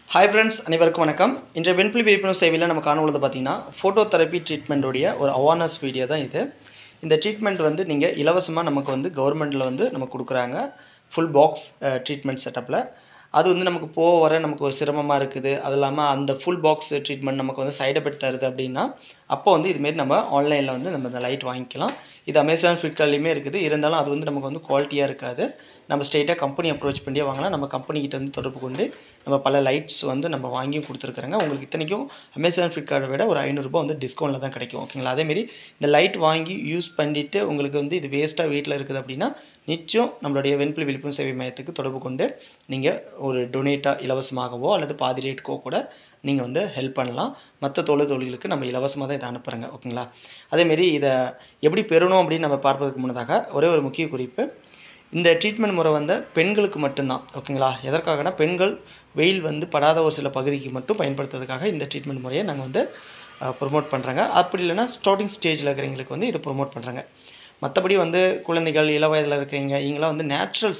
Hi friends, அனைவருக்கும் வணக்கம். இன்றைய வெண்புலி விழிப்புணர்வு சேவையில் நம்ம காணொலியில் பார்த்தீங்கன்னா ஃபோட்டோ தெரப்பி ட்ரீட்மெண்ட்டுடைய ஒரு அவேர்னஸ் வீடியோ தான் இது. இந்த ட்ரீட்மெண்ட் வந்து நீங்கள் இலவசமாக நமக்கு வந்து கவர்மெண்ட்டில் வந்து நமக்கு கொடுக்குறாங்க. ஃபுல் பாக்ஸ் ட்ரீட்மெண்ட் செட்டப்பில். அது வந்து நமக்கு போக வர நமக்கு ஒரு சிரமமாக இருக்குது. அது இல்லாமல் அந்த ஃபுல் பாக்ஸ் ட்ரீட்மெண்ட் நமக்கு வந்து சைட் எஃபெக்ட் தருது அப்படின்னா, அப்போ வந்து இதுமாரி நம்ம ஆன்லைனில் வந்து நம்ம இந்த லைட் வாங்கிக்கலாம். இது அமேசான், ஃப்ளிப்கார்ட்லேயுமே இருக்குது. இருந்தாலும் அது வந்து நமக்கு வந்து குவாலிட்டியாக இருக்காது. நம்ம ஸ்ட்ரெயிட்டாக கம்பெனி அப்ரோச் பண்ணியே வாங்கலாம். நம்ம கம்பெனிக்கிட்ட வந்து தொடர்பு கொண்டு நம்ம பல லைட்ஸ் வந்து நம்ம வாங்கியும் கொடுத்துருக்குறாங்க. உங்களுக்கு இத்தனைக்கும் அமேசான், ஃப்ளிப்கார்ட்டை விட ஒரு ₹500 வந்து டிஸ்கவுண்ட்டில் தான் கிடைக்கும். ஓகேங்களா? அதேமாரி இந்த லைட் வாங்கி யூஸ் பண்ணிவிட்டு உங்களுக்கு வந்து இது வேஸ்ட்டாக வீட்டில் இருக்குது அப்படின்னா, நிச்சயம் நம்மளுடைய வெண்புலி விழிப்புணர்வு சேவை மையத்துக்கு தொடர்பு கொண்டு நீங்கள் ஒரு டொனேட்டாக இலவசமாகவோ அல்லது பாதி ரேட்டுக்கோ கூட நீங்கள் வந்து ஹெல்ப் பண்ணலாம். மற்ற தொழில்களுக்கு நம்ம இலவசமாக தான் இதை அனுப்புகிறோங்க. ஓகேங்களா? அதேமாரி இதை எப்படி பெறணும் அப்படின்னு நம்ம பார்ப்பதற்கு முன்னதாக ஒரே ஒரு முக்கிய குறிப்பு. இந்த ட்ரீட்மெண்ட் முறை வந்து பெண்களுக்கு மட்டும்தான். ஓகேங்களா? எதற்காகனா, பெண்கள் வெயில் வந்து படாத ஒரு சில பகுதிக்கு மட்டும் பயன்படுத்துறதுக்காக இந்த ட்ரீட்மெண்ட் முறையை நாங்கள் வந்து ப்ரொமோட் பண்ணுறாங்க. அப்படி இல்லைனா ஸ்டார்டிங் ஸ்டேஜில் இருக்கிறவங்களுக்கு வந்து இதை ப்ரொமோட் பண்ணுறாங்க. மற்றபடி வந்து குழந்தைகள், இள வயதில் இருக்கிறவங்க இவங்களாம் வந்து நேச்சுரல்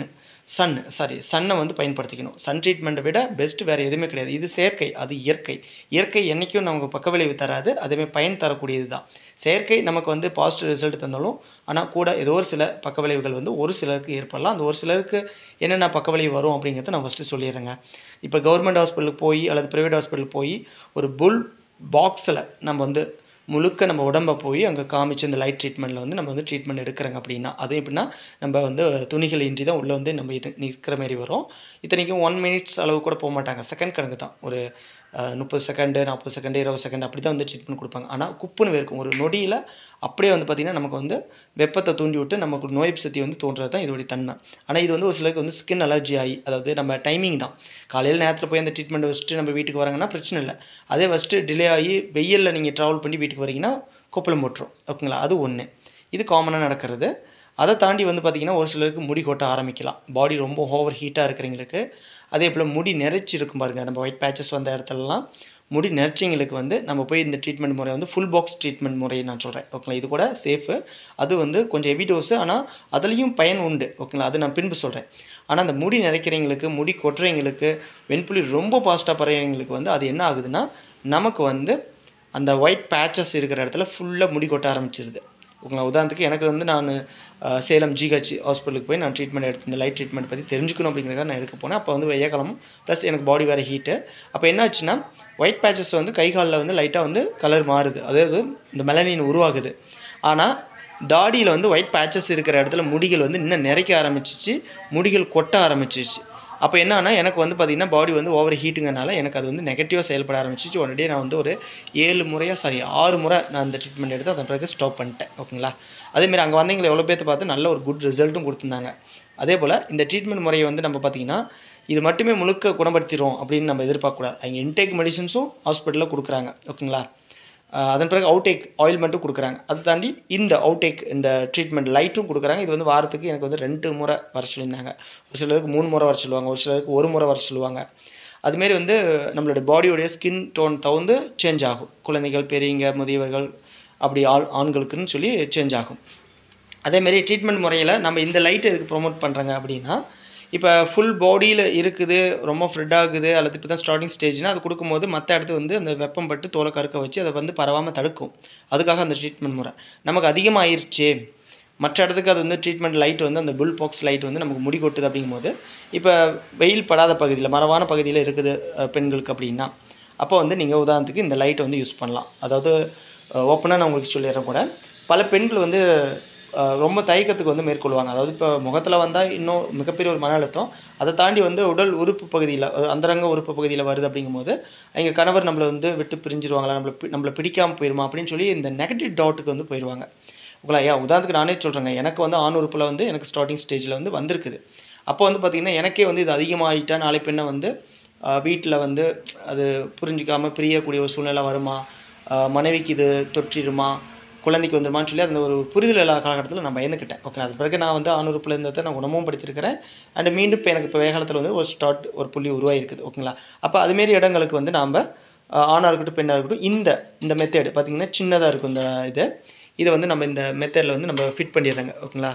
சன்னை வந்து பயன்படுத்திக்கணும். சன் ட்ரீட்மெண்ட்டை விட பெஸ்ட்டு வேறு எதுவுமே கிடையாது. இது செயற்கை, அது இயற்கை. இயற்கை என்றைக்கும் நமக்கு பக்கவிளைவு தராது. அதுவே பயன் தரக்கூடியது தான். செயற்கை நமக்கு வந்து பாசிட்டிவ் ரிசல்ட் தந்தாலும், ஆனால் கூட ஏதோ ஒரு சில பக்கவிளைவுகள் வந்து ஒரு சிலருக்கு ஏற்படலாம். அந்த ஒரு சிலருக்கு என்னென்ன பக்கவிளைவு வரும் அப்படிங்கிறத நான் ஃபஸ்ட்டு சொல்லிடுறேங்க. இப்போ கவர்மெண்ட் ஹாஸ்பிட்டலுக்கு போய் அல்லது ப்ரைவேட் ஹாஸ்பிட்டலுக்கு போய் ஒரு புல் பாக்ஸில் நம்ம வந்து முழுக்க நம்ம உடம்பை போய் அங்கே காமிச்சு இந்த லைட் ட்ரீட்மெண்ட்டில் வந்து நம்ம வந்து ட்ரீட்மெண்ட் எடுக்கிறோங்க அப்படின்னா, அது எப்படின்னா நம்ம வந்து துணிகள் இன்றி தான் உள்ளே வந்து நம்ம இது நிற்கிற மாரி வரும். இத்தனைக்கும் 1 மினிட்ஸ் அளவு கூட போக மாட்டாங்க. செகண்ட் கணக்கு தான். ஒரு 30 செகண்டு, 40 செகண்டு, 20 செகண்ட் அப்படி தான் வந்து ட்ரீட்மெண்ட் கொடுப்பாங்க. ஆனால் குப்புன்னு வேர்க்கும். ஒரு நொடியில் அப்படியே வந்து பார்த்திங்கன்னா நமக்கு வந்து வெப்பத்தை தூண்டி விட்டு நமக்கு நோய் சக்தி வந்து தோன்றது தான் இதோடைய தன்மை. ஆனால் இது வந்து ஒரு சிலருக்கு வந்து ஸ்கின் அலர்ஜி ஆகி, அதாவது நம்ம டைமிங் தான். காலையில் நேரத்தில் போய் அந்த ட்ரீட்மெண்ட் வச்சுட்டு நம்ம வீட்டுக்கு வராங்கன்னா பிரச்சனை இல்லை. அதே ஃபஸ்ட்டு டிலே ஆகி வெயிலில் நீங்கள் ட்ராவல் பண்ணி வீட்டுக்கு வரீங்கன்னா கொப்பளம் போட்டுரும். ஓகேங்களா? அது ஒன்று. இது காமனாக நடக்கிறது. அதை தாண்டி வந்து பார்த்திங்கன்னா ஒரு சிலருக்கு முடி கொட்ட ஆரம்பிக்கலாம். பாடி ரொம்ப ஓவர் ஹீட்டாக இருக்கிறவங்களுக்கு. அதே போல் முடி நெரிச்சி இருக்கும் பாருங்கள். நம்ம ஒயிட் பேச்சஸ் வந்த இடத்துலலாம் முடி நெரிச்சிங்களுக்கு வந்து நம்ம போய் இந்த ட்ரீட்மெண்ட் முறை வந்து ஃபுல் பாக்ஸ் ட்ரீட்மெண்ட் முறையை நான் சொல்கிறேன். ஓகேங்களா? இது கூட சேஃபு. அது வந்து கொஞ்சம் ஹெவி டோஸு. ஆனால் அதுலேயும் பயன் உண்டு. ஓகேங்களா? அது நான் பின்பு சொல்கிறேன். ஆனால் அந்த முடி நரைக்கிறவங்களுக்கு, முடி கொட்டுறவங்களுக்கு, வெண்புலி ரொம்ப ஃபாஸ்ட்டாக பறவைங்களுக்கு வந்து அது என்ன ஆகுதுன்னா, நமக்கு வந்து அந்த ஒயிட் பேச்சஸ் இருக்கிற இடத்துல ஃபுல்லாக முடி கொட்ட ஆரம்பிச்சிருது. ஓகேங்களா? உதாரணத்துக்கு எனக்கு வந்து நான் சேலம் ஜிஹெச் ஹாஸ்பிட்டலுக்கு போய் நான் ட்ரீட்மெண்ட் எடுத்து இந்த லைட் ட்ரீட்மெண்ட் பற்றி தெரிஞ்சுக்கணும் அப்படிங்கிறத நான் எடுக்க போனேன். அப்போ வந்து வெய்ய காலமும் ப்ளஸ் எனக்கு பாடி வேறு ஹீட்டு. அப்போ என்ன ஆச்சுன்னா, ஒயிட் பேச்சஸ் வந்து கை காலில் வந்து லைட்டாக வந்து கலர் மாறுது. அதாவது இந்த மெலனின் உருவாகுது. ஆனால் தாடியில் வந்து ஒயிட் பேச்சஸ் இருக்கிற இடத்துல முடிகள் வந்து இன்னும் நிறைக்க ஆரம்பிச்சிச்சு. முடிகள் கொட்ட ஆரம்பிச்சிச்சு. அப்போ என்னன்னா, எனக்கு வந்து பார்த்திங்கன்னா பாடி வந்து ஓவர் ஹீட்டுங்கிறனால எனக்கு அது வந்து நெகட்டிவாக செயல்பட ஆரம்பிச்சிச்சு. உடனே நான் வந்து ஒரு 6 முறை நான் இந்த ட்ரீட்மெண்ட் எடுத்து அதன் பிறகு ஸ்டாப் பண்ணிட்டேன். ஓகேங்களா? அதேமாரி அங்கே வந்தவங்களை எவ்வளோ பேர்த்து பார்த்து நல்ல ஒரு குட் ரிசல்ட்டும் கொடுத்துருந்தாங்க. அதே போல் இந்த ட்ரீட்மெண்ட் முறையை வந்து நம்ம பார்த்திங்கன்னா, இது மட்டுமே முழுக்க குணப்படுத்திடும் அப்படின்னு நம்ம எதிர்பார்க்கக்கூடாது. அவங்க இன்டேக் மெடிசன்ஸும் ஹாஸ்பிட்டலில் கொடுக்குறாங்க. ஓகேங்களா? அதன் பிறகு அவுட்டேக் ஆயில்மெண்ட்டும் கொடுக்குறாங்க. அதை தாண்டி இந்த அவுட்டேக் இந்த ட்ரீட்மெண்ட் லைட்டும் கொடுக்குறாங்க. இது வந்து வாரத்துக்கு எனக்கு வந்து 2 முறை வர சொல்லியிருந்தாங்க. ஒரு சிலருக்கு 3 முறை வர சொல்லுவாங்க. ஒரு சிலருக்கு 1 முறை வர சொல்லுவாங்க. அதுமாரி வந்து நம்மளுடைய பாடியோடைய ஸ்கின் டோன் தகுந்து சேஞ்ச் ஆகும். குழந்தைகள், பெரியவங்க, முதியவர்கள் அப்படி ஆண்களுக்குன்னு சொல்லி சேஞ்ச் ஆகும். அதேமாரி ட்ரீட்மெண்ட் முறையில் நம்ம இந்த லைட்டை எதுக்கு ப்ரொமோட் பண்ணுறாங்க அப்படின்னா, இப்போ ஃபுல் பாடியில் இருக்குது, ரொம்ப ஃப்ரெட் ஆகுது அல்லது இப்போ தான் ஸ்டார்டிங் ஸ்டேஜ்னால் அது கொடுக்கும்போது மற்ற இடத்துல வந்து அந்த வெப்பம் பட்டு தோலை கருக்க வச்சு அதை வந்து பரவாமல் தடுக்கும். அதுக்காக அந்த ட்ரீட்மெண்ட் முறை. நமக்கு அதிகமாகிருச்சு, மற்ற இடத்துக்கு அது வந்து ட்ரீட்மெண்ட் லைட் வந்து அந்த புல் பாக்ஸ் லைட் வந்து நமக்கு முடி கொட்டுது அப்படிங்கும்போது, இப்போ வெயில் படாத பகுதியில், மரவான பகுதியில் இருக்குது பெண்களுக்கு அப்படின்னா, அப்போ வந்து நீங்கள் உதாரணத்துக்கு இந்த லைட்டை வந்து யூஸ் பண்ணலாம். அதாவது ஓப்பனாக நான் உங்களுக்கு சொல்லிடுறேன் கூட, பல பெண்கள் வந்து ரொம்ப தயக்கத்துக்கு வந்து மேற்கொள்வாங்க. அதாவது இப்போ முகத்தில் வந்தால் இன்னும் மிகப்பெரிய ஒரு மன அழுத்தம். அதை தாண்டி வந்து உடல் உறுப்பு பகுதியில், அந்தரங்க உறுப்பு பகுதியில் வருது அப்படிங்கும்போது, எங்கள் கணவர் நம்மளை வந்து விட்டு பிரிஞ்சிருவாங்களா, நம்மளை பிடிக்காமல் போயிடுமா அப்படின்னு சொல்லி இந்த நெகட்டிவ் டாட்டுக்கு வந்து போயிடுவாங்க. ஓகேங்களா? உதாரணத்துக்கு நானே சொல்கிறேங்க. எனக்கு வந்து ஆண் உறுப்பில் வந்து எனக்கு ஸ்டார்டிங் ஸ்டேஜில் வந்து வந்திருக்குது. அப்போ வந்து பார்த்திங்கன்னா எனக்கே வந்து இது அதிகமாகிட்டா நாளை பின்ன வந்து வீட்டில் வந்து அது புரிஞ்சிக்காமல் பிரியக்கூடிய ஒரு சூழ்நிலை வருமா, மனைவிக்கு இது தொற்றிடுமா, குழந்தைக்கு வந்துடுமான்னு சொல்லி அந்த ஒரு புரிதல் இல்லாத காலகட்டத்தில் நான் பயந்துக்கிட்டேன். ஓகே, அது பிறகு நான் வந்து ஆண் உறுப்பில் இருந்ததை நான் குணமும் படுத்திருக்கிறேன். அண்டு மீண்டும் இப்போ எனக்கு இப்போ வேகாலத்தில் வந்து ஒரு புள்ளி உருவாகிருக்குது. ஓகேங்களா? அப்போ அதுமாரி இடங்களுக்கு வந்து நாம் ஆணாக இருக்கட்டும் பெண்ணாக இருக்கட்டும் இந்த மெத்தேடு பார்த்திங்கன்னா சின்னதாக இருக்கும். இதை வந்து நம்ம இந்த மெத்தேடில் வந்து நம்ம ஃபிட் பண்ணிடுறோங்க. ஓகேங்களா?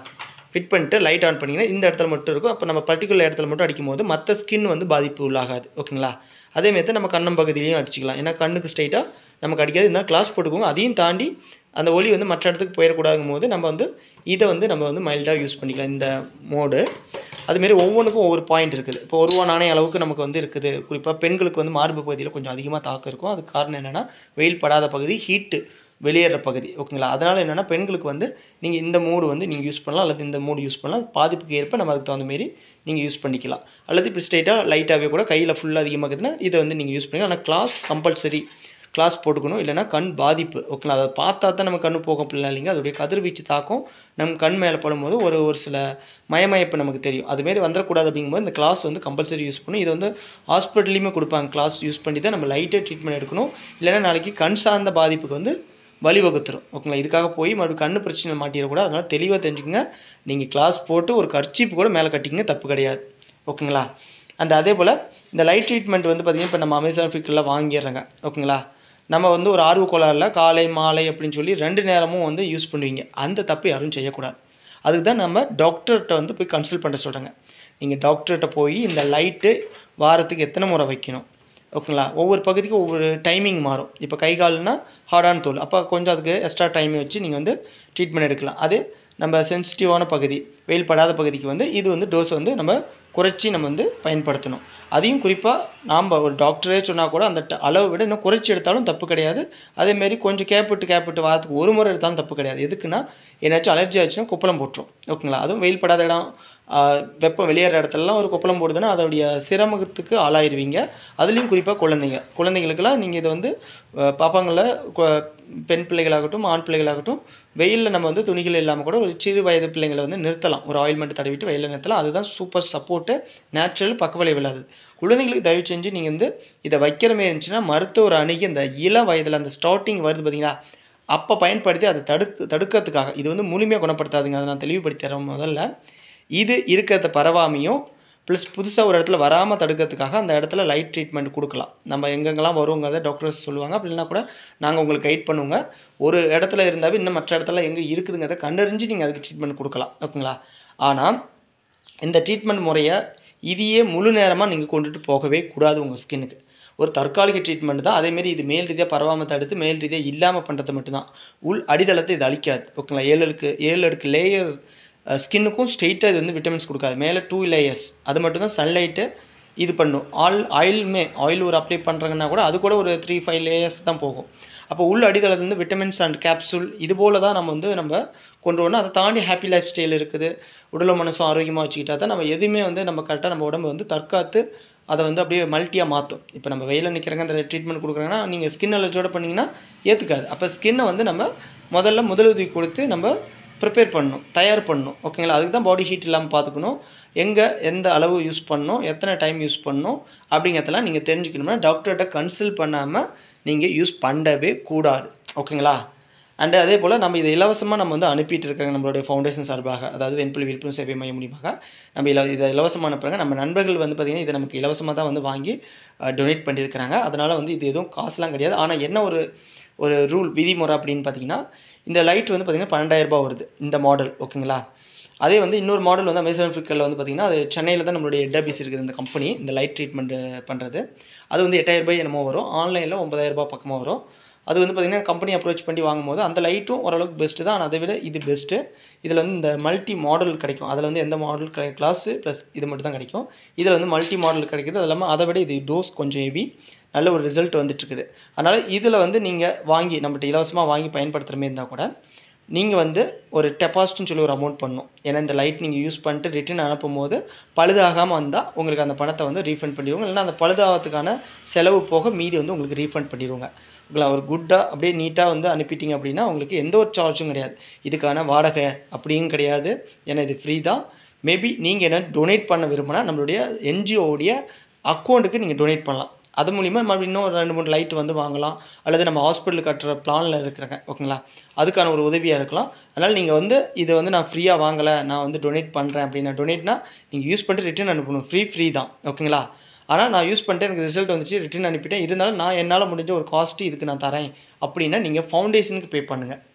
ஃபிட் பண்ணிட்டு லைட் ஆன் பண்ணிங்கன்னா இந்த இடத்துல மட்டும் இருக்கும். அப்போ நம்ம பர்டிகுலர் இடத்துல மட்டும் அடிக்கும்போது மற்ற ஸ்கின் வந்து பாதிப்பு உள்ளாகாது. ஓகேங்களா? அதேமாரி நம்ம கண்ணம் பகுதியிலையும் அடிச்சிக்கலாம். ஏன்னா கண்ணுக்கு ஸ்ட்ரைட்டாக நமக்கு அடிக்காது. இருந்தால் கிளாஸ் போட்டுக்குவோம். அதையும் தாண்டி அந்த ஒளி வந்து மற்ற இடத்துக்கு போயிடக்கூடாதுங்கும் போது நம்ம வந்து இதை வந்து நம்ம வந்து மைல்டாக யூஸ் பண்ணிக்கலாம் இந்த மோடு. அதுமாரி ஒவ்வொன்றுக்கும் ஒவ்வொரு பாயிண்ட் இருக்குது. இப்போ 1 ரூபா நாணய அளவுக்கு நமக்கு வந்து இருக்குது. குறிப்பாக பெண்களுக்கு வந்து மார்பு பகுதியில் கொஞ்சம் அதிகமாக தாக்கம் இருக்கும். அதுக்கு காரணம் என்னென்னா வெயில் படாத பகுதி, ஹீட்டு வெளியேற பகுதி. ஓகேங்களா? அதனால் என்னென்னா பெண்களுக்கு வந்து நீங்கள் இந்த மோடு வந்து நீங்கள் யூஸ் பண்ணலாம், அல்லது இந்த மோடு யூஸ் பண்ணலாம். பாதிப்புக்கு ஏற்ப நம்ம அதுக்கு தகுந்த மாரி நீங்கள் யூஸ் பண்ணிக்கலாம். அல்லது இப்படி ஸ்ட்ரைட்டாக லைட்டாகவே கூட கையில் ஃபுல்லாக அதிகமாக இருக்குதுன்னா இதை வந்து நீங்கள் யூஸ் பண்ணிக்கலாம். ஆனால் கிளாஸ் கம்பல்சரி கிளாஸ் போட்டுக்கணும். இல்லைனா கண் பாதிப்பு. ஓகேங்களா? அதை பார்த்தா தான் நம்ம கண் போகும் அப்படிலாம் இல்லைங்க. அதோடைய கதிர்வீச்சு தாக்கம் நம்ம கண் மேலே படும்போது ஒரு சில மயமயப்பு நமக்கு தெரியும். அதுமாரி வந்துடக்கூடாது அப்படிங்கும்போது இந்த கிளாஸ் வந்து கம்பல்சரி யூஸ் பண்ணணும். இது வந்து ஹாஸ்பிட்டல்லையுமே கொடுப்பாங்க. கிளாஸ் யூஸ் பண்ணி தான் நம்ம லைட்டாக ட்ரீட்மெண்ட் எடுக்கணும். இல்லைனா நாளைக்கு கண் சார்ந்த பாதிப்புக்கு வந்து வழிவகுத்துரும். ஓகேங்களா? இதுக்காக போய் மறுபடியும் கண்ணு பிரச்சனை மாட்டிடக்கூடாது. அதனால் தெளிவாக தெரிஞ்சுக்கங்க. நீங்கள் கிளாஸ் போட்டு ஒரு கர்ச்சீப்பு கூட மேலே கட்டிங்க, தப்பு கிடையாது. ஓகேங்களா? அண்ட் அதே போல் இந்த லைட் ட்ரீட்மெண்ட் வந்து பார்த்திங்கன்னா இப்போ நம்ம அமேசான் ஃப்ளிப்கார்ட்டில் வாங்கிடுறாங்க. ஓகேங்களா? நம்ம வந்து ஒரு ஆர்வ கோளாறுல காலை மாலை அப்படின்னு சொல்லி 2 நேரமும் வந்து யூஸ் பண்ணுவீங்க. அந்த தப்பு யாரும் செய்யக்கூடாது. அதுக்கு தான் நம்ம டாக்டர்கிட்ட வந்து போய் கன்சல்ட் பண்ண சொல்கிறாங்க. நீங்கள் டாக்டர்கிட்ட போய் இந்த லைட்டு வாரத்துக்கு எத்தனை முறை வைக்கணும். ஓகேங்களா? ஒவ்வொரு பகுதிக்கும் ஒவ்வொரு டைமிங் மாறும். இப்போ கை கால்னா ஹார்டான தோல், அப்போ கொஞ்சம் அதுக்கு எக்ஸ்ட்ரா டைம் வச்சு நீங்கள் வந்து ட்ரீட்மெண்ட் எடுக்கலாம். அது நம்ம சென்சிட்டிவான பகுதி, வெயில் படாத பகுதிக்கு வந்து இது வந்து டோஸ் வந்து நம்ம குறைச்சி நம்ம வந்து பயன்படுத்தணும். அதையும் குறிப்பாக நாம் ஒரு டாக்டரே சொன்னால் கூட அந்த அளவை விட இன்னும் குறைச்சி எடுத்தாலும் தப்பு கிடையாது. அதேமாரி கொஞ்சம் கேப்பிட்டு வாரத்துக்கு ஒரு முறை எடுத்தாலும் தப்பு கிடையாது. எதுக்குன்னா ஏதாச்சும் அலர்ஜி ஆச்சுன்னா கொப்பளம் போட்டுரும். ஓகேங்களா? அதுவும் வெயில் படாத இடம், வெப்பம் வெளியேற இடத்துலலாம் ஒரு கொப்பளம் போடுதுன்னா அதோடைய சிரமத்துக்கு ஆளாயிருவீங்க. அதுலேயும் குறிப்பாக குழந்தைங்களுக்கெல்லாம் நீங்கள் இதை வந்து பாப்பாங்களில் பெண் பிள்ளைகளாகட்டும் ஆண் பிள்ளைகளாகட்டும் வெயிலில் நம்ம வந்து துணிகள் இல்லாமல் கூட ஒரு சிறு வயது பிள்ளைங்களை வந்து நிறுத்தலாம். ஒரு ஆயில்மெண்ட் தடவிட்டு வெயிலில் நிறுத்தலாம். அதுதான் சூப்பர் சப்போர்ட்டு, நேச்சுரல், பக்கவிளைவு இல்லாதது. குழந்தைங்களுக்கு தயவு செஞ்சு நீங்கள் வந்து இதை வைக்கிற மாரி இருந்துச்சுன்னா மருத்துவர் அணுகி அந்த இளம் வயதில் அந்த ஸ்டார்டிங் வருது பார்த்தீங்களா, அப்போ பயன்படுத்தி அதை தடுக்கிறதுக்காக. இது வந்து முழுமையாக குணப்படுத்தாதுங்க. அதை நான் தெளிவுபடுத்தி தரேன். முதல்ல இது இருக்கிறத பரவாமையும் ப்ளஸ் புதுசாக ஒரு இடத்துல வராமல் தடுக்கிறதுக்காக அந்த இடத்துல லைட் ட்ரீட்மெண்ட் கொடுக்கலாம். நம்ம எங்கெங்கெல்லாம் வருங்கிறத டாக்டர்ஸ் சொல்லுவாங்க. அப்படின்னா கூட நாங்கள் உங்களுக்கு கைட் பண்ணுவோங்க. ஒரு இடத்துல இருந்தாவே இன்னும் மற்ற இடத்துல எங்கே இருக்குதுங்கிறத கண்டறிஞ்சு நீங்கள் அதுக்கு ட்ரீட்மெண்ட் கொடுக்கலாம். ஓகேங்களா? ஆனால் இந்த ட்ரீட்மெண்ட் முறையை இதையே முழு நேரமாக நீங்கள் கொண்டுட்டு போகவே கூடாது. உங்கள் ஸ்கின்னுக்கு ஒரு தற்காலிக ட்ரீட்மெண்ட் தான். அதேமாரி இது மேல் ரீதியாக பரவாமல் தடுத்து மேல் ரீதியாக இல்லாமல் பண்ணுறது மட்டும்தான். உள் அடித்தளத்தை இது அழிக்காது. ஓகேங்களா? 7 அடுக்கு லேயர் ஸ்கின்னுக்கும் ஸ்ட்ரெயிட்டாக இது வந்து விட்டமின்ஸ் கொடுக்காது. மேலே 2 லேயர்ஸ் அது மட்டும்தான் சன்லைட்டு இது பண்ணும். ஆயில் ஒரு அப்ளை பண்ணுறாங்கன்னா கூட அது கூட ஒரு 3-5 லேயர்ஸ் தான் போகும். அப்போ உள் அடித்தளத்தில் வந்து விட்டமின்ஸ் அண்ட் கேப்சூல் இது போல் தான் நம்ம கொண்டு வரணும். அதை தாண்டி ஹாப்பி லைஃப் ஸ்டைல் இருக்குது. உடலும் மனசும் ஆரோக்கியமாக வச்சுக்கிட்டா தான் நம்ம எதுவுமே வந்து நம்ம கரெக்டாக நம்ம உடம்பு வந்து தற்காத்து அதை வந்து அப்படியே மல்ட்டியாக மாற்றும். இப்போ நம்ம வெயிலில் நிற்கிறாங்க அந்த ட்ரீட்மெண்ட் கொடுக்குறாங்கன்னா நீங்கள் ஸ்கின் அலர்ஜியோட பண்ணிங்கன்னா ஏற்றுக்காது. அப்போ ஸ்கின்னை வந்து நம்ம முதலுதவி கொடுத்து நம்ம ப்ரிப்பேர் பண்ணணும், தயார் பண்ணணும். ஓகேங்களா? அதுக்கு தான் பாடி ஹீட் இல்லாமல் பார்த்துக்கணும். எந்த அளவு யூஸ் பண்ணணும், எத்தனை டைம் யூஸ் பண்ணணும் அப்படிங்கிறதெல்லாம் நீங்கள் தெரிஞ்சுக்கணும்னா டாக்டர்கிட்ட கன்சல்ட் பண்ணாமல் நீங்கள் யூஸ் பண்ணவே கூடாது. ஓகேங்களா? அண்ட் அதே போல் நம்ம இதை இலவசமாக நம்ம வந்து அனுப்பிட்டு இருக்காங்க நம்மளுடைய ஃபவுண்டேஷன் சார்பாக. அதாவது வெண்புலி விழிப்புணர்வு சேவை மையம் மூலியமாக நம்ம இதை இலவசமாக அனுப்புகிறாங்க. நம்ம நண்பர்கள் வந்து பார்த்திங்கன்னா இதை நமக்கு இலவசமாக தான் வந்து வாங்கி டொனேட் பண்ணியிருக்கிறாங்க. அதனால் வந்து இது எதுவும் காசுலாம் கிடையாது. ஆனால் என்ன ஒரு ரூல் விதிமுறை அப்படின்னு பார்த்தீங்கன்னா இந்த லைட் வந்து பார்த்திங்கன்னா 12,000 ரூபாய் வருது இந்த மாடல். ஓகேங்களா? அதே வந்து இன்னொரு மாடல் வந்து அமேசான் ஃப்ளிப்கார்ட்டில் வந்து பார்த்திங்கன்னா அது சென்னையில் தான் நம்மளுடைய ஹெட் ஆஃபீஸ் இருக்குது இந்த கம்பெனி இந்த லைட் ட்ரீட்மெண்ட் பண்ணுறது. அது வந்து 8,000 ரூபாய் என்னமோ வரும். ஆன்லைனில் 9,000 ரூபாய் பக்கமாக வரும். அது வந்து பார்த்திங்கன்னா கம்பெனி அப்ரோச் பண்ணி வாங்கும்போது அந்த லைட்டும் ஓரளவுக்கு பெஸ்ட்டு தான். ஆனால் அதை விட இது பெஸ்ட்டு. இதில் வந்து இந்த மல்டி மாடல் கிடைக்கும். அதில் வந்து எந்த மாடல் கிளாஸு ப்ளஸ் இது மட்டும் தான் கிடைக்கும். இதில் வந்து மல்டி மாடல் கிடைக்குது. அது இல்லாமல் அதை விட இது டோஸ் கொஞ்சம் ஹெவி, நல்ல ஒரு ரிசல்ட் வந்துட்டுருக்குது. அதனால் இதில் வந்து நீங்கள் வாங்கி நம்மகிட்ட இலவசமாக வாங்கி பயன்படுத்துகிற மாரி இருந்தால் கூட நீங்கள் வந்து ஒரு டெபாசிட்னு சொல்லி ஒரு அமௌண்ட் பண்ணணும். ஏன்னா இந்த லைட் நீங்கள் யூஸ் பண்ணிட்டு ரிட்டர்ன் அனுப்பும் போது பழுதாகாமல் வந்தால் உங்களுக்கு அந்த பணத்தை வந்து ரீஃபண்ட் பண்ணிடுவோங்க. இல்லைனா அந்த பழுதாகிறதுக்கான செலவு போக மீதி வந்து உங்களுக்கு ரீஃபண்ட் பண்ணிடுவோங்க. ஒரு குட்டாக அப்படியே நீட்டாக வந்து அனுப்பிட்டீங்க அப்படின்னா உங்களுக்கு எந்த ஒரு சார்ஜும் கிடையாது. இதுக்கான வாடகை அப்படியும் கிடையாது. ஏன்னா இது ஃப்ரீ தான். மேபி நீங்கள் என்ன டொனேட் பண்ண விரும்பினா நம்மளுடைய என்ஜிஓடைய அக்கௌண்ட்டுக்கு நீங்கள் டொனேட் பண்ணலாம். அது மூலிமா மறுபடியும் இன்னும் 2-3 லைட் வந்து வாங்கலாம். அல்லது நம்ம ஹாஸ்பிட்டல் கட்டுற பிளானில் இருக்கிறாங்க. ஓகேங்களா? அதுக்கான ஒரு உதவியாக இருக்கலாம். அதனால் நீங்கள் வந்து இதை வந்து நான் ஃப்ரீயாக வாங்கலை, நான் வந்து டொனேட் பண்ணுறேன் அப்படின்னா டொனேட்னா நீங்கள் யூஸ் பண்ணிட்டு ரிட்டர்ன் அனுப்பணும். ஃப்ரீ தான். ஓகேங்களா? ஆனால் நான் யூஸ் பண்ணிட்டு எனக்கு ரிசல்ட் வந்துச்சு, ரிட்டர்ன் அனுப்பிட்டேன். இருந்தாலும் நான் என்னால் முடிஞ்ச ஒரு காஸ்ட்டு இதுக்கு நான் தரேன் அப்படின்னா நீங்கள் ஃபவுண்டேஷனுக்கு பே பண்ணுங்கள்.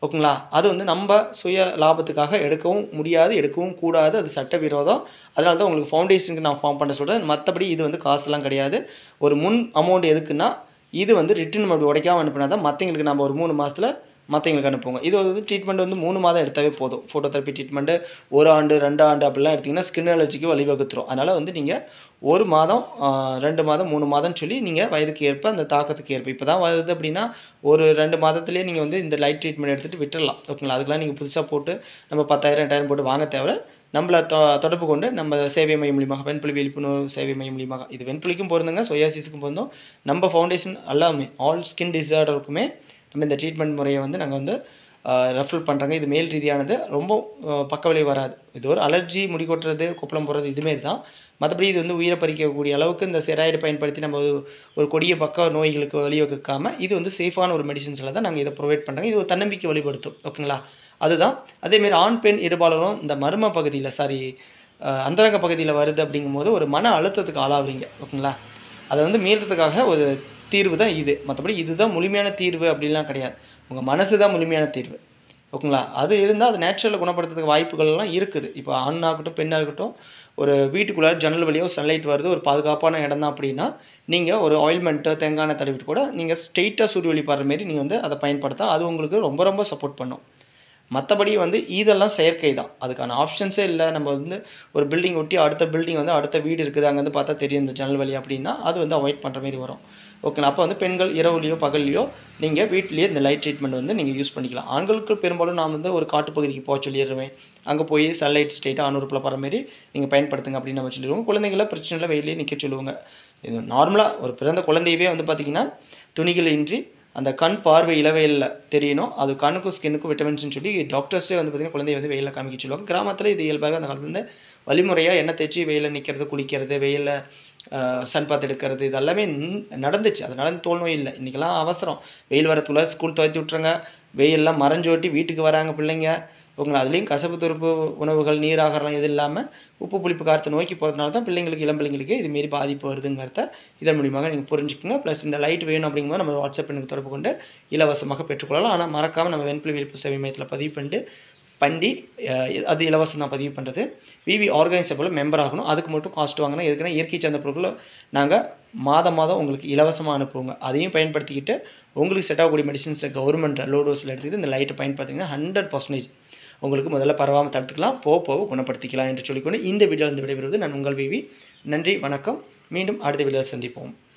ஓகேங்களா? அது வந்து நம்ம சுய லாபத்துக்காக எடுக்கவும் முடியாது, எடுக்கவும் கூடாது. அது சட்டவிரோதம். அதனால தான் உங்களுக்கு ஃபவுண்டேஷனுக்கு நான் ஃபார்ம் பண்ண சொல்றேன். மத்தபடி இது வந்து காசுலாம் கிடையாது. ஒரு முன் அமௌண்ட் எதுக்குன்னா, இது வந்து ரிட்டர்ன் நம்ம உடைக்காம அனுப்புனா தான் மத்தவங்களுக்கு நம்ம ஒரு 3 மாசத்துல மத்தவங்களுக்கு அனுப்புவோங்க. இது வந்து ட்ரீட்மெண்ட் வந்து 3 மாதம் எடுத்தாவே போதும். ஃபோட்டோ தெரப்பி ட்ரீட்மெண்ட் 1 ஆண்டு, 2 ஆண்டு அப்படிலாம் எடுத்தீங்கன்னா ஸ்கின் அலர்ஜிக்கு வழிவகுத்துரும். அதனால வந்து நீங்க 1 மாதம், 2 மாதம், 3 மாதம்னு சொல்லி நீங்க வயதுக்கு ஏற்ப அந்த தாக்கத்துக்கு ஏற்ப இப்போ தான் வருது அப்படின்னா, ஒரு 2 மாதத்திலேயே நீங்க வந்து இந்த லைட் ட்ரீட்மெண்ட் எடுத்துட்டு விட்டுறலாம். ஓகேங்களா? அதுக்கெல்லாம் நீங்க புதுசா போட்டு நம்ம 10,000, 8,000 போட்டு வாங்க தேவையில்ல. நம்மள தொடர்பு கொண்டு நம்ம சேவை மையம் மூலியமாக வெண்புலி விழிப்புணர்வு சேவை மையம் மூலியமாக இது வெண்புலிக்கும் பொருந்துங்க, சொரியாசிஸ்க்கும் பொருந்தும். நம்ம ஃபவுண்டேஷன் எல்லாமே ஆல் ஸ்கின் டிஸார்டருக்குமே நம்ம இந்த ட்ரீட்மெண்ட் முறையை வந்து நாங்கள் வந்து ரெஃபர் பண்ணுறாங்க. இது மேல் ரீதியானது ரொம்ப பக்கவிளைவு வராது. இது ஒரு அலர்ஜி, முடி கொட்டுறது, கொப்பளம் போடுறது இதுமாரி தான். மற்றபடி இது வந்து உயிரை பறிக்கக்கூடிய அளவுக்கு இந்த ஸ்டெராய்டு பயன்படுத்தி நம்ம ஒரு கொடிய பக்க நோய்களுக்கு வழிவகுக்காமல் இது வந்து சேஃபான ஒரு மெடிசின்ஸில் தான் நாங்கள் இதை ப்ரொவைட் பண்ணுறோங்க. இது ஒரு தன்னம்பிக்கை வழிபடுத்தும். ஓகேங்களா? அதுதான். அதேமாரி ஆண் பெண் இருபாலரும் இந்த மர்ம பகுதியில் அந்தரங்க பகுதியில் வருது அப்படிங்கும்போது ஒரு மன அழுத்தத்துக்கு ஆளாகிறீங்க. ஓகேங்களா? அதை வந்து மீறதுக்காக ஒரு தீர்வு தான் இது. மற்றபடி இதுதான் முழுமையான தீர்வு அப்படின்லாம் கிடையாது. உங்கள் மனசு தான் முழுமையான தீர்வு. ஓகேங்களா? அது இருந்தால் அது நேச்சுரலாக குணப்படுத்துறதுக்கு வாய்ப்புகள்லாம் இருக்குது. இப்போ ஆணாகட்டும், பெண்ணாக இருக்கட்டும், ஒரு வீட்டுக்குள்ளே ஜன்னல் வழியாக ஒரு சன்லைட் வருது, ஒரு பாதுகாப்பான இடம் தான் அப்படின்னா, நீங்கள் ஒரு ஆயில்மெண்ட்டோ தேங்காய் எண்ணெய் தடவிட்டு கூட நீங்கள் ஸ்ட்ரெயிட்டாக சூரிய ஒளி படுற மாரி நீங்கள் வந்து அதை பயன்படுத்தலாம். அது உங்களுக்கு ரொம்ப ரொம்ப சப்போர்ட் பண்ணும். மற்றபடி வந்து இதெல்லாம் செயற்கை தான். அதுக்கான ஆப்ஷன்ஸே இல்லை. நம்ம வந்து ஒரு பில்டிங் ஒட்டி அடுத்த பில்டிங் வந்து அடுத்த வீடு இருக்குது, அங்கேருந்து பார்த்தா தெரியும் இந்த ஜன்னல் வழி அப்படின்னா, அது வந்து அவாய்ட் பண்ணுற மாரி வரும். ஓகேங்களா? அப்போ வந்து பெண்கள் இரவுலையோ பகல்லையோ நீங்கள் வீட்டிலேயே இந்த லைட் ட்ரீட்மெண்ட் வந்து நீங்கள் யூஸ் பண்ணிக்கலாம். ஆண்களுக்கு பெரும்பாலும் நான் வந்து ஒரு காட்டுப்பகுதிக்கு போக சொல்லிடுவேன். அங்கே போய் சன்லைட் ஸ்ட்ரெயிட்டாக அனுப்புல படுற மாரி நீங்கள் பயன்படுத்துங்க அப்படின்னு நம்ம சொல்லிடுவோம். குழந்தைங்கள பிரச்சனை இல்லை, வெயிலே நிற்க சொல்லுவாங்க. இது நார்மலாக ஒரு பிறந்த குழந்தையவே வந்து பார்த்திங்கன்னா துணிகள் இன்றி அந்த கண் பார்வை இளவெயில்ல தெரியணும். அது கண்ணுக்கும் ஸ்கின்னுக்கும் விட்டமின்ஸ்னு சொல்லி டாக்டர்ஸே வந்து பார்த்திங்கன்னா குழந்தைய வந்து வெயிலில் காமிக்க சொல்லுவாங்க. கிராமத்தில் இது இயல்பாகவே அந்த காலத்துலேருந்து வழிமுறையாக எண்ணெய் தேய்ச்சி வெயிலில் நிற்கிறது, குளிக்கிறது, வெயிலில் சன் பாத் எடுக்கிறது இது எல்லாமே நடந்துச்சு. அதனால தோல் நோய் இல்லை. இன்றைக்கெல்லாம் அவசரம். வெயில் வரத்துக்குள்ளே ஸ்கூல் துவைத்து விட்ருங்க, வெயிலெலாம் மறைஞ்சோட்டி வீட்டுக்கு வராங்க பிள்ளைங்க. ஓகேங்களா? அதுலேயும் கசப்பு துருப்பு உணவுகள், நீர் ஆகாரம் எது இல்லாமல் உப்பு புளிப்பு காரத்தை நோக்கி போகிறதுனால தான் பிள்ளைங்களுக்கு, இளம் பிள்ளைங்களுக்கு இதுமாரி பாதிப்பு வருதுங்கிறத இதன் மூலியமாக நீங்கள் புரிஞ்சுக்கோங்க. ப்ளஸ் இந்த லைட் வேணும் அப்படிங்கும்போது நம்ம வாட்ஸ்அப் எனக்கு தொடர்பு கொண்டு இலவசமாக பெற்றுக்கொள்ளலாம். ஆனால் மறக்காமல் நம்ம வெண்புலி விழிப்பு சேவை மையத்தில் பதிவு பண்ணி அது இலவசம் தான் பதிவு பண்ணுறது. விவி ஆர்கனைசபிள் மெம்பர் ஆகணும். அதுக்கு மட்டும் காஸ்ட் வாங்கினா எதுக்குன்னா இயற்கை சார்ந்த பொருட்களை நாங்கள் மாதம் உங்களுக்கு இலவசமாக அனுப்புவோங்க. அதையும் பயன்படுத்திக்கிட்டு உங்களுக்கு செட் ஆகக்கூடிய மெடிசின்ஸை கவர்மெண்ட் லோ டோஸில் எடுத்துக்கிட்டு இந்த லைட்டை பயன்படுத்திங்கன்னா 100% உங்களுக்கு முதல்ல பரவாமல் தடுத்துக்கலாம், போக குணப்படுத்திக்கலாம் என்று சொல்லிக்கொண்டு இந்த வீடியோவில் விடைபெறுவது நான் உங்கள் விவி. நன்றி, வணக்கம். மீண்டும் அடுத்த வீடியோவில் சந்திப்போம்.